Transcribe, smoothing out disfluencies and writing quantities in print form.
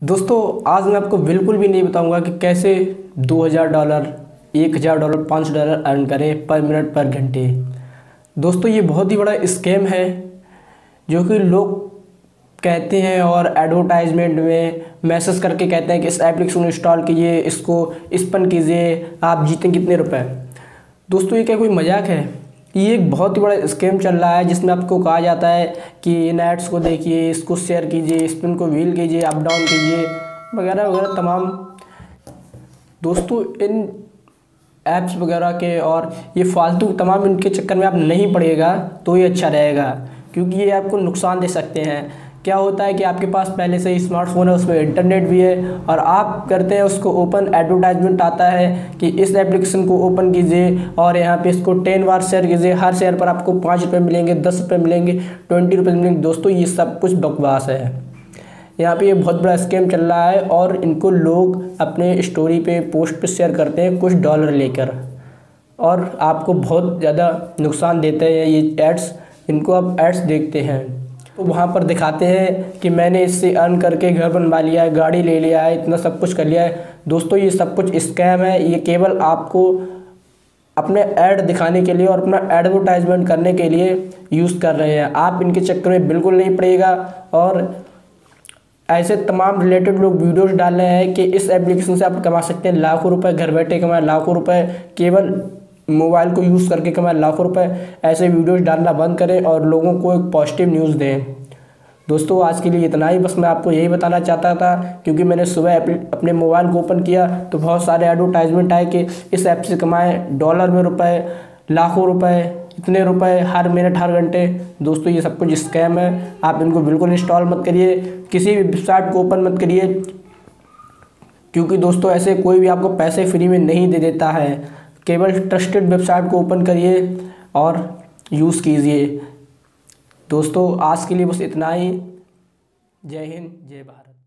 दोस्तों आज मैं आपको बिल्कुल भी नहीं बताऊंगा कि कैसे $2000, $1000, $500 अर्न करें पर मिनट पर घंटे। दोस्तों ये बहुत ही बड़ा स्कैम है जो कि लोग कहते हैं और एडवर्टाइजमेंट में मैसेज करके कहते हैं कि इस एप्लीकेशन इंस्टॉल कीजिए, इसको स्पिन कीजिए, आप जीतें कितने रुपए। दोस्तों ये क्या कोई मजाक है? ये एक बहुत ही बड़ा स्कैम चल रहा है जिसमें आपको कहा जाता है कि इन एड्स को देखिए, इसको शेयर कीजिए, स्पिन को व्हील कीजिए, अप डाउन कीजिए, वगैरह वगैरह तमाम। दोस्तों इन ऐप्स वगैरह के और ये फालतू तमाम इनके चक्कर में आप नहीं पड़ेगा तो ये अच्छा रहेगा, क्योंकि ये आपको नुकसान दे सकते हैं। क्या होता है कि आपके पास पहले से ही स्मार्टफोन है, उसमें इंटरनेट भी है और आप करते हैं उसको ओपन, एडवर्टाइजमेंट आता है कि इस एप्लीकेशन को ओपन कीजिए और यहाँ पे इसको 10 बार शेयर कीजिए, हर शेयर पर आपको ₹5 मिलेंगे, ₹10 मिलेंगे, ₹20 मिलेंगे। दोस्तों ये सब कुछ बकवास है। यहाँ पे ये बहुत बड़ा स्कैम चल रहा है और इनको लोग अपने स्टोरी पे, पोस्ट पे शेयर करते हैं कुछ डॉलर लेकर, और आपको बहुत ज़्यादा नुकसान देते हैं ये एड्स। इनको आप एड्स देखते हैं तो वहाँ पर दिखाते हैं कि मैंने इससे अर्न करके घर बनवा लिया है, गाड़ी ले लिया है, इतना सब कुछ कर लिया है। दोस्तों ये सब कुछ स्कैम है। ये केवल आपको अपने ऐड दिखाने के लिए और अपना एडवर्टाइजमेंट करने के लिए यूज़ कर रहे हैं। आप इनके चक्कर में बिल्कुल नहीं पड़ेगा। और ऐसे तमाम रिलेटेड लोग वीडियोस डाल रहे हैं कि इस एप्लीकेशन से आप कमा सकते हैं लाखों रुपए, घर बैठे कमाए लाखों रुपए, केवल मोबाइल को यूज़ करके कमाए लाखों रुपए। ऐसे वीडियोस डालना बंद करें और लोगों को एक पॉजिटिव न्यूज़ दें। दोस्तों आज के लिए इतना ही, बस मैं आपको यही बताना चाहता था, क्योंकि मैंने सुबह अपने मोबाइल को ओपन किया तो बहुत सारे एडवर्टाइजमेंट आए कि इस ऐप से कमाएं डॉलर में रुपए, लाखों रुपए, इतने रुपए हर मिनट हर घंटे। दोस्तों ये सब कुछ स्कैम है। आप इनको बिल्कुल इंस्टॉल मत करिए, किसी भी वेबसाइट को ओपन मत करिए, क्योंकि दोस्तों ऐसे कोई भी आपको पैसे फ्री में नहीं दे देता है। केवल ट्रस्टेड वेबसाइट को ओपन करिए और यूज़ कीजिए। दोस्तों आज के लिए बस इतना ही। जय हिंद, जय भारत।